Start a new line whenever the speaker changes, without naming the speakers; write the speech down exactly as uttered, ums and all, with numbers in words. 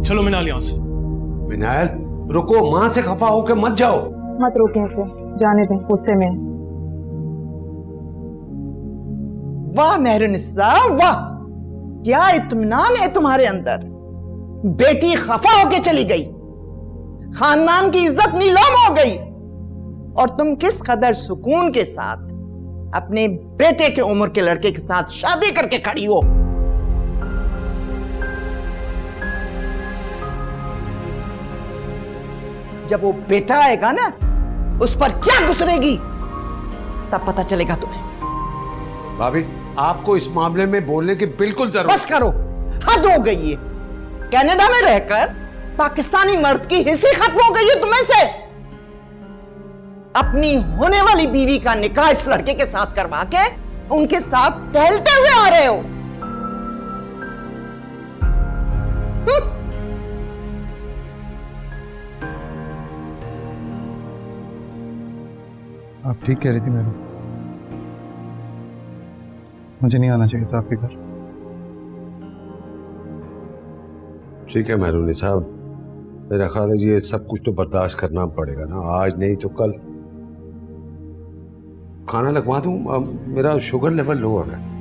चलो मिनाल यहाँ से।
मिनाल रुको, माँ से खफा होके मत जाओ।
मत रोके ऐसे, जाने दें, गुस्से में।
वाह मेहरुनिसा वाह, क्या इत्मीनान है तुम्हारे अंदर। बेटी खफा होके चली गई, खानदान की इज्जत नीलाम हो गई, और तुम किस कदर सुकून के साथ अपने बेटे के उम्र के लड़के के साथ शादी करके खड़ी हो। जब वो बेटा आएगा ना, उस पर क्या गुजरेगी तब पता चलेगा तुम्हें।
भाभी आपको इस मामले में बोलने की बिल्कुल जरूरत।
बस करो, हद हो गई है। कनाडा में रहकर पाकिस्तानी मर्द की हिस्सी खत्म हो गई है तुम्हें से। अपनी होने वाली बीवी का निकाह इस लड़के के साथ करवा के उनके साथ टहलते हुए आ रहे हो।
आप ठीक कह रही थी मैडम, मुझे नहीं आना चाहिए था आपके घर।
ठीक है मेहरुनि साहब, मेरा ख्याल है ये सब कुछ तो बर्दाश्त करना पड़ेगा ना, आज नहीं तो कल। खाना लगवा दूं, मेरा शुगर लेवल लो हो रहा है।